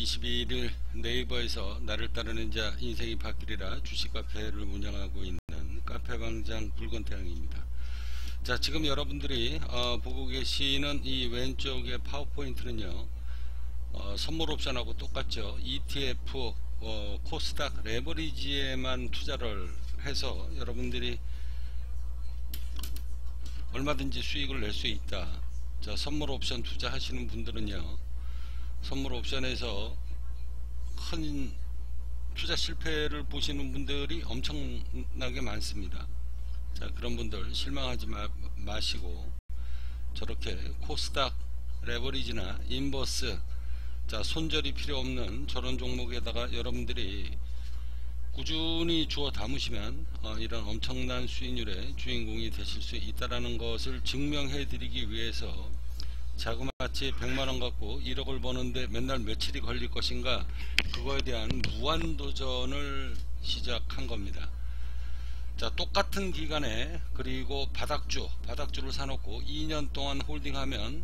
22일 네이버에서 나를 따르는 자 인생이 바뀌리라 주식 카페를 운영하고 있는 카페방장 붉은태양입니다. 자, 지금 여러분들이 보고 계시는 이 왼쪽의 파워포인트는요, 선물 옵션하고 똑같죠. ETF 코스닥 레버리지에만 투자를 해서 여러분들이 얼마든지 수익을 낼 수 있다. 자, 선물 옵션 투자하시는 분들은요, 선물 옵션에서 큰 투자 실패를 보시는 분들이 엄청나게 많습니다. 자, 그런 분들 실망하지 마시고 저렇게 코스닥 레버리지나 인버스, 자, 손절이 필요 없는 저런 종목에다가 여러분들이 꾸준히 주워 담으시면 이런 엄청난 수익률의 주인공이 되실 수 있다는 것을 증명해 드리기 위해서 자그마치 100만원 갖고 1억을 버는데 맨날 며칠이 걸릴 것인가, 그거에 대한 무한도전을 시작한 겁니다. 자, 똑같은 기간에 그리고 바닥주를 사놓고 2년 동안 홀딩하면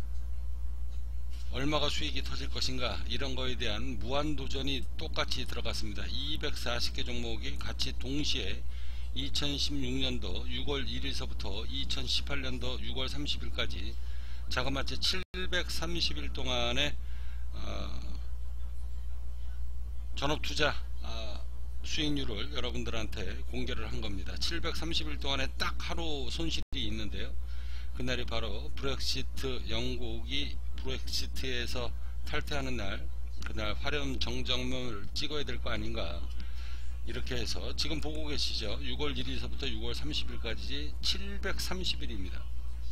얼마가 수익이 터질 것인가, 이런 거에 대한 무한도전이 똑같이 들어갔습니다. 240개 종목이 같이 동시에 2016년도 6월 1일서부터 2018년도 6월 30일까지 자그마치 730일 동안의 전업투자 수익률을 여러분들한테 공개를 한 겁니다. 730일 동안에 딱 하루 손실이 있는데요, 그날이 바로 영국이 브렉시트에서 탈퇴하는 날, 그날 화렴 정점을 찍어야 될 거 아닌가, 이렇게 해서 지금 보고 계시죠. 6월 1일서부터 6월 30일까지 730일입니다.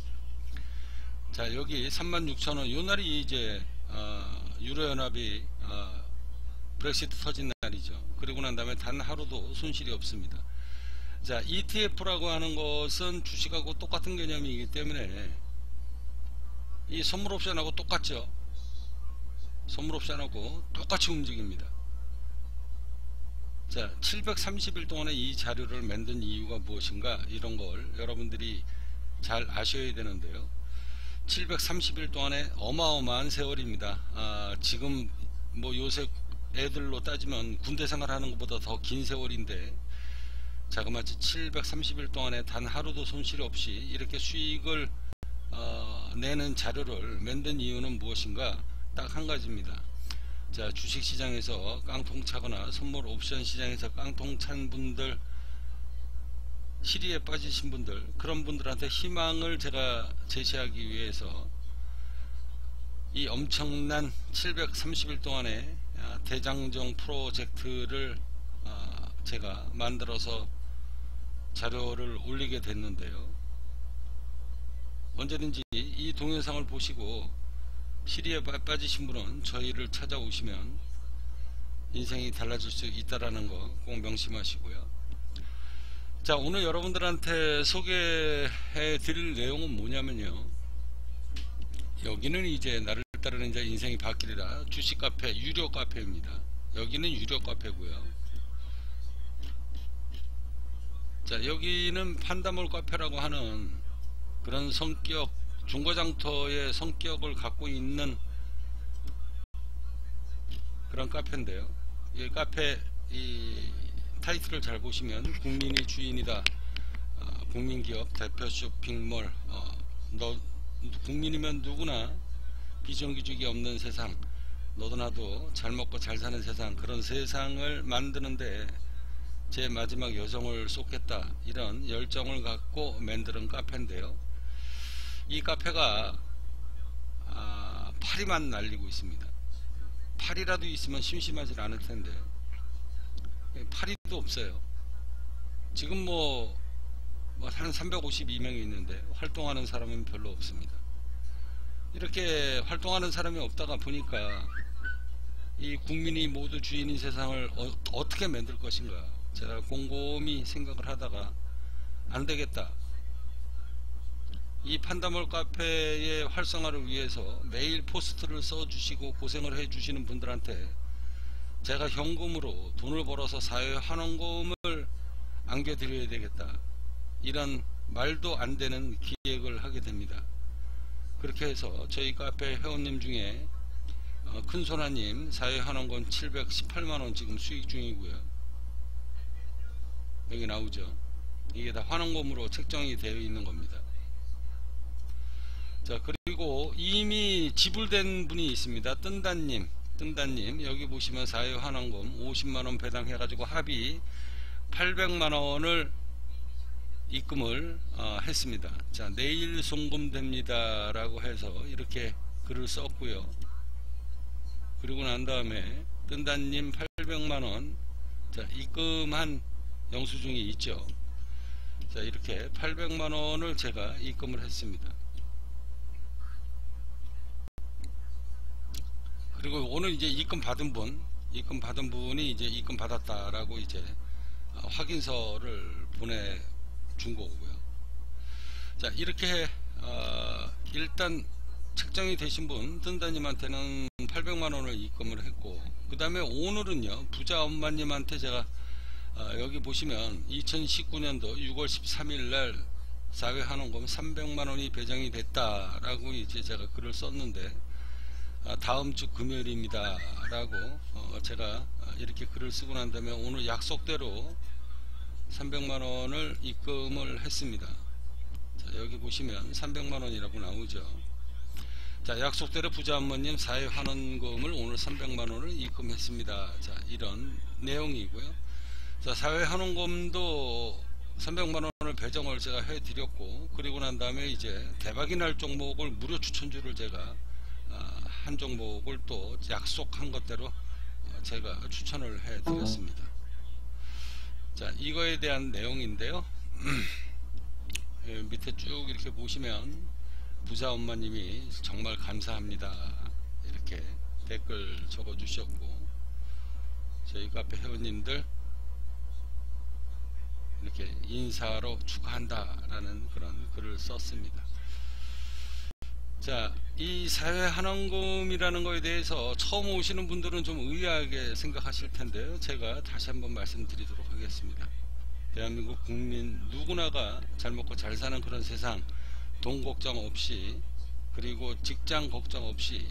자, 여기 36,000원, 요 날이 이제 유로연합이 브렉시트 터진 날이죠. 그리고 난 다음에 단 하루도 손실이 없습니다. 자, ETF라고 하는 것은 주식하고 똑같은 개념이기 때문에 이 선물 옵션하고 똑같죠. 선물 옵션하고 똑같이 움직입니다. 자, 730일 동안에 이 자료를 만든 이유가 무엇인가, 이런 걸 여러분들이 잘 아셔야 되는데요, 730일 동안에 어마어마한 세월입니다. 지금 뭐 요새 애들로 따지면 군대 생활하는 것보다 더 긴 세월인데, 자그마치 730일 동안에 단 하루도 손실 없이 이렇게 수익을 내는 자료를 만든 이유는 무엇인가, 딱 한 가지입니다. 자, 주식시장에서 깡통 차거나 선물 옵션 시장에서 깡통 찬 분들, 시리에 빠지신 분들, 그런 분들한테 희망을 제가 제시하기 위해서 이 엄청난 730일 동안의 대장정 프로젝트를 제가 만들어서 자료를 올리게 됐는데요, 언제든지 이 동영상을 보시고 시리에 빠지신 분은 저희를 찾아오시면 인생이 달라질 수 있다라는 거 꼭 명심하시고요. 자, 오늘 여러분들한테 소개해 드릴 내용은 뭐냐면요, 여기는 이제 나를 따르는 자 인생이 바뀌리라 주식 카페 유료 카페입니다. 여기는 유료 카페고요. 자, 여기는 판다몰 카페라고 하는 그런 성격, 중고장터의 성격을 갖고 있는 그런 카페인데요, 이 카페 이 타이틀을 잘 보시면 국민이 주인이다, 국민기업 대표 쇼핑몰, 국민이면 누구나 비정규직이 없는 세상, 너도 나도 잘 먹고 잘 사는 세상, 그런 세상을 만드는데 제 마지막 여정을 쏟겠다, 이런 열정을 갖고 만드는 카페인데요, 이 카페가 파리만 날리고 있습니다. 파리라도 있으면 심심하지 않을 텐데 파리도 없어요. 지금 한 352명이 있는데 활동하는 사람은 별로 없습니다. 이렇게 활동하는 사람이 없다가 보니까 이 국민이 모두 주인인 세상을 어떻게 만들 것인가, 제가 곰곰이 생각을 하다가 안 되겠다, 이 판다몰 카페의 활성화를 위해서 매일 포스트를 써주시고 고생을 해주시는 분들한테 제가 현금으로 돈을 벌어서 사회 환원금을 안겨드려야 되겠다, 이런 말도 안 되는 기획을 하게 됩니다. 그렇게 해서 저희 카페 회원님 중에 큰소나님 사회환원금 718만원 지금 수익 중이고요. 여기 나오죠. 이게 다 환원금으로 책정이 되어 있는 겁니다. 자, 그리고 이미 지불된 분이 있습니다. 뜬다님 여기 보시면 사회환원금 50만원 배당해 가지고 합의 800만원을 입금을 했습니다. 자, 내일 송금됩니다 라고 해서 이렇게 글을 썼고요. 그리고 난 다음에 뜬다님 800만원 자, 입금한 영수증이 있죠. 자, 이렇게 800만원을 제가 입금을 했습니다. 그리고 오늘 이제 입금 받은 분이 이제 입금 받았다라고 이제 확인서를 보내준 거고요. 자, 이렇게 일단 책정이 되신 분 뜬다님한테는 800만원을 입금을 했고, 그 다음에 오늘은요 부자 엄마님한테 제가 여기 보시면 2019년도 6월 13일날 사회환원금 300만원이 배정이 됐다라고 이제 제가 글을 썼는데, 다음주 금요일입니다 라고 제가 이렇게 글을 쓰고 난 다음에 오늘 약속대로 300만원을 입금을 했습니다. 자, 여기 보시면 300만원이라고 나오죠. 자, 약속대로 부자 어머님 사회환원금을 오늘 300만원을 입금했습니다. 자, 이런 내용이고요. 자, 사회환원금도 300만원을 배정을 제가 해드렸고, 그리고 난 다음에 이제 대박이 날 종목을 무료 추천주를 제가 한 종목을 또 약속한 것대로 제가 추천을 해 드렸습니다. 자, 이거에 대한 내용인데요. 밑에 쭉 이렇게 보시면 부자 엄마님이 정말 감사합니다 이렇게 댓글 적어 주셨고, 저희 카페 회원님들 이렇게 인사로 축하한다 라는 그런 글을 썼습니다. 자, 이 사회환원금이라는 거에 대해서 처음 오시는 분들은 좀 의아하게 생각하실 텐데요. 제가 다시 한번 말씀드리도록 하겠습니다. 대한민국 국민 누구나가 잘 먹고 잘 사는 그런 세상, 돈 걱정 없이, 그리고 직장 걱정 없이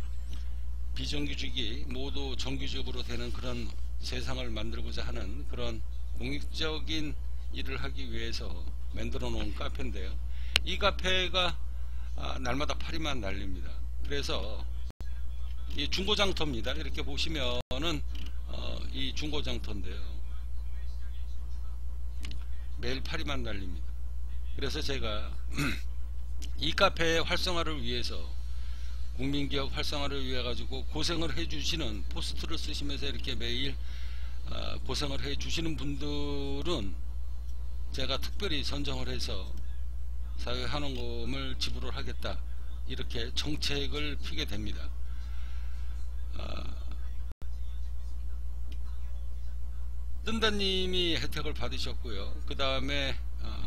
비정규직이 모두 정규직으로 되는 그런 세상을 만들고자 하는 그런 공익적인 일을 하기 위해서 만들어 놓은 카페인데요. 이 카페가 날마다 파리만 날립니다. 그래서 이 중고장터입니다. 이렇게 보시면은 이 중고장터인데요. 매일 파리만 날립니다. 그래서 제가 이 카페의 활성화를 위해서, 국민기업 활성화를 위해 가지고 고생을 해 주시는, 포스트를 쓰시면서 이렇게 매일 고생을 해 주시는 분들은 제가 특별히 선정을 해서 사회환원금을 지불을 하겠다 이렇게 정책을 피게 됩니다. 뜬다님이 혜택을 받으셨고요. 그 다음에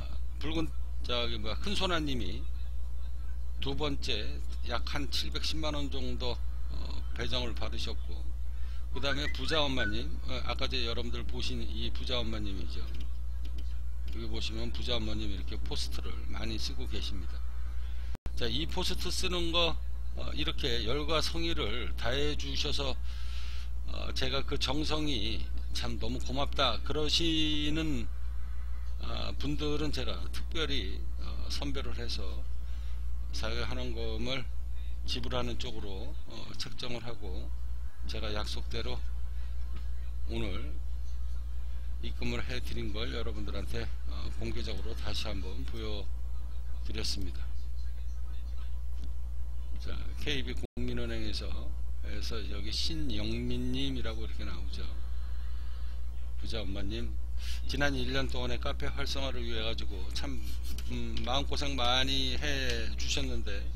큰소나님이 두 번째 약 한 710만원 정도 배정을 받으셨고, 그 다음에 부자 엄마님, 아까 여러분들 보신 이 부자 엄마님이죠. 여기 보시면 부자 어머님 이렇게 포스트를 많이 쓰고 계십니다. 자, 이 포스트 쓰는 거 이렇게 열과 성의를 다해 주셔서 제가 그 정성이 참 너무 고맙다 그러시는 분들은 제가 특별히 선별을 해서 사회환원금을 지불하는 쪽으로 책정을 하고, 제가 약속대로 오늘 입금을 해드린 걸 여러분들한테 공개적으로 다시 한번 보여드렸습니다. 자, KB국민은행에서 여기 신영민님이라고 이렇게 나오죠. 부자 엄마님, 지난 1년 동안의 카페 활성화를 위해 가지고 참 마음고생 많이 해 주셨는데,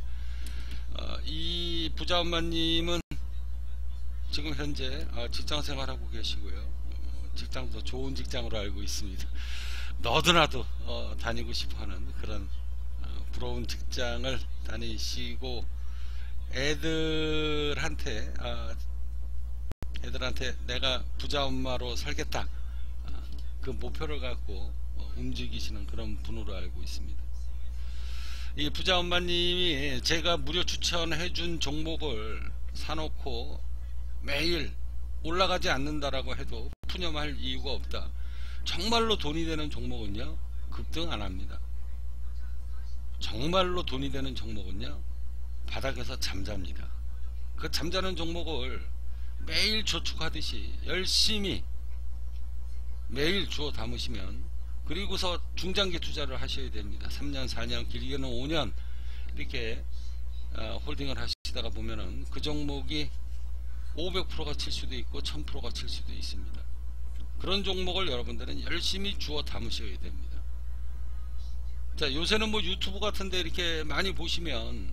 이 부자 엄마님은 지금 현재 직장생활하고 계시고요. 직장도 좋은 직장으로 알고 있습니다. 너도나도 다니고 싶어하는 그런 부러운 직장을 다니시고, 애들한테 내가 부자 엄마로 살겠다 그 목표를 갖고 움직이시는 그런 분으로 알고 있습니다. 이 부자 엄마님이 제가 무료 추천해 준 종목을 사놓고 매일 올라가지 않는다라고 해도 푸념할 이유가 없다. 정말로 돈이 되는 종목은요, 급등 안 합니다. 정말로 돈이 되는 종목은요, 바닥에서 잠잡니다. 그 잠자는 종목을 매일 저축하듯이 열심히 매일 주워 담으시면, 그리고서 중장기 투자를 하셔야 됩니다. 3년 4년 길게는 5년 이렇게 홀딩을 하시다가 보면은 그 종목이 500%가 칠 수도 있고 1000%가 칠 수도 있습니다. 그런 종목을 여러분들은 열심히 주워 담으셔야 됩니다. 자, 요새는 뭐 유튜브 같은데 이렇게 많이 보시면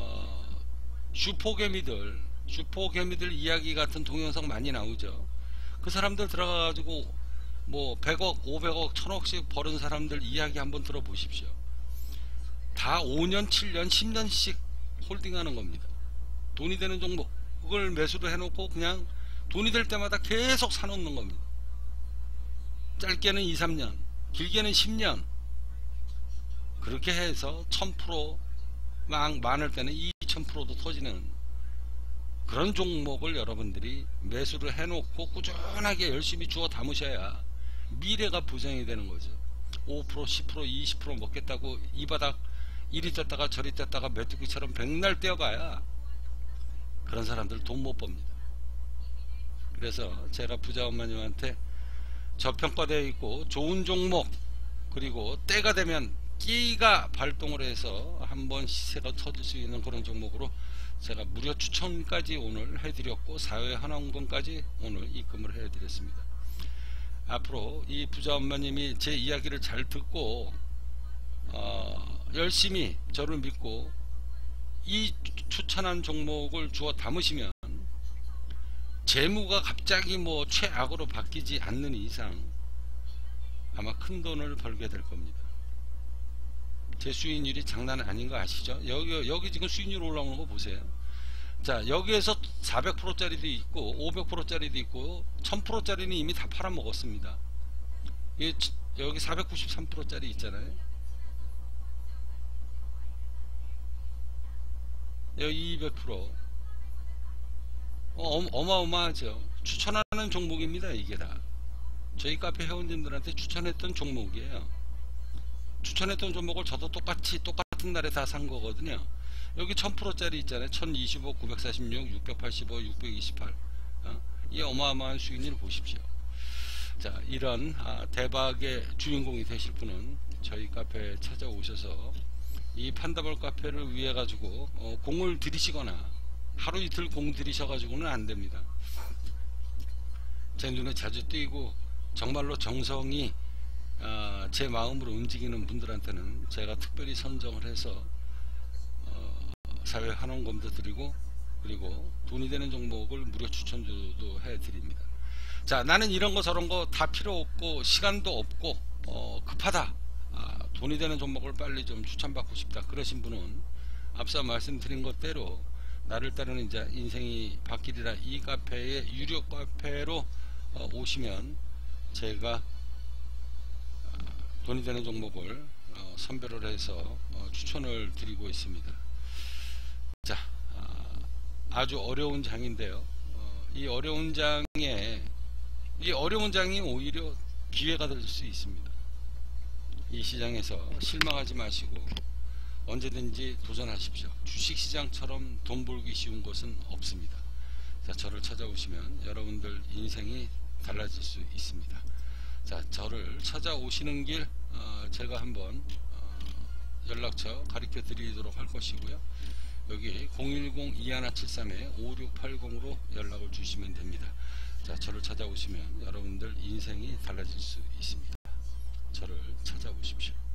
슈퍼개미들 이야기 같은 동영상 많이 나오죠. 그 사람들 들어가 가지고 뭐 100억 500억 1000억씩 버는 사람들 이야기 한번 들어보십시오. 다 5년 7년 10년씩 홀딩하는 겁니다. 돈이 되는 종목을 매수를 해놓고 그냥 돈이 될 때마다 계속 사놓는 겁니다. 짧게는 2, 3년 길게는 10년 그렇게 해서 1000% 많을 때는 2000%도 터지는 그런 종목을 여러분들이 매수를 해놓고 꾸준하게 열심히 주워 담으셔야 미래가 보장이 되는 거죠. 5% 10% 20% 먹겠다고 이 바닥 이리 떴다가 저리 떴다가 메뚜기처럼 백날 뛰어봐야 그런 사람들 돈 못 법니다. 그래서 제가 부자 엄마님한테 저평가되어 있고 좋은 종목, 그리고 때가 되면 끼가 발동을 해서 한번 시세가 터질 수 있는 그런 종목으로 제가 무료 추천까지 오늘 해드렸고 사회 환원금까지 오늘 입금을 해드렸습니다. 앞으로 이 부자 엄마님이 제 이야기를 잘 듣고 열심히 저를 믿고 이 추천한 종목을 주워 담으시면 재무가 갑자기 뭐 최악으로 바뀌지 않는 이상 아마 큰 돈을 벌게 될 겁니다. 제 수익률이 장난 아닌 거 아시죠? 여기 지금 수익률 올라오는 거 보세요. 자, 여기에서 400%짜리도 있고 500%짜리도 있고 1000%짜리는 이미 다 팔아먹었습니다. 여기 493%짜리 있잖아요. 여기 200%. 어마어마하죠. 추천하는 종목입니다. 이게 다 저희 카페 회원님들한테 추천했던 종목이에요. 추천했던 종목을 저도 똑같은 날에 다 산 거거든요. 여기 1000%짜리 있잖아요. 1025, 946, 685, 628. 이 어마어마한 수익률을 보십시오. 자, 이런 대박의 주인공이 되실 분은 저희 카페에 찾아오셔서 이 판다볼 카페를 위해 가지고 공을 들이시거나 하루 이틀 공 들이셔가지고는 안 됩니다. 제 눈에 자주 띄고 정말로 정성이 제 마음으로 움직이는 분들한테는 제가 특별히 선정을 해서 사회 환원금도 드리고, 그리고 돈이 되는 종목을 무료 추천도 해드립니다. 자, 나는 이런 거 저런 거 다 필요 없고 시간도 없고 급하다, 돈이 되는 종목을 빨리 좀 추천받고 싶다 그러신 분은 앞서 말씀드린 것대로 나를 따르는 자 인생이 바뀌리라 이 카페의 유료 카페로 오시면 제가 돈이 되는 종목을 선별을 해서 추천을 드리고 있습니다. 자, 아주 어려운 장인데요. 이 어려운 장이 오히려 기회가 될 수 있습니다. 이 시장에서 실망하지 마시고 언제든지 도전하십시오. 주식시장처럼 돈 벌기 쉬운 것은 없습니다. 자, 저를 찾아오시면 여러분들 인생이 달라질 수 있습니다. 자, 저를 찾아오시는 길 제가 한번 연락처 가르쳐 드리도록 할 것이고요. 여기 010-2173-5680으로 연락을 주시면 됩니다. 자, 저를 찾아오시면 여러분들 인생이 달라질 수 있습니다. 저를 찾아오십시오.